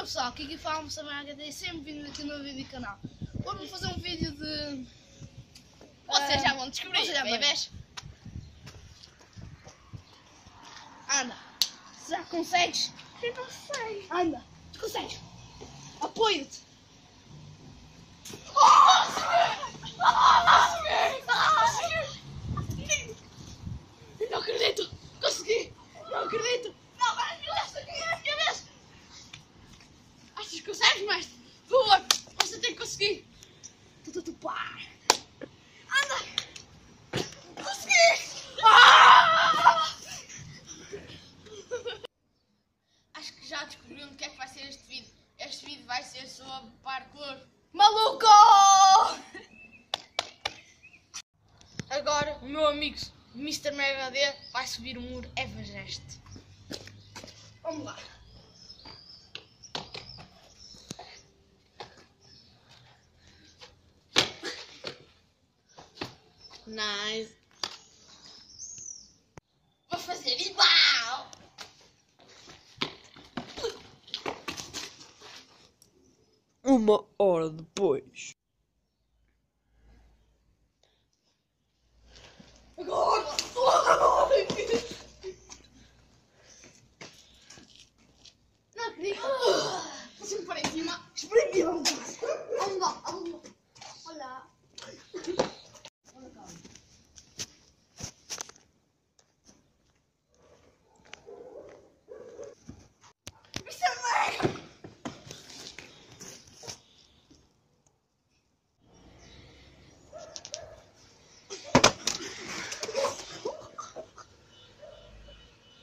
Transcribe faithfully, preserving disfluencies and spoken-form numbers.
Olá pessoal, aqui que falamos também a tem sempre vindo aqui no meu vídeo canal. Hoje vou fazer um vídeo de... Vocês já vão descobrir, vocês já bebês. Anda, já consegues? Eu não sei. Anda, tu consegues? Apoia-te. Não acredito! Consegui! Não acredito! Não, vai, esta aqui é a minha vez! Achas que consegues, mestre? Por favor, você tem que conseguir! Tu, tu, tu, pá! Anda! Consegui! Ah! Acho que já descobriram o que é que vai ser este vídeo. Este vídeo vai ser sobre parkour. Maluco! Agora o meu amigo mister Mega D vai subir o muro Everest. Vamos lá! Nice. Vou fazer igual. Uma hora depois.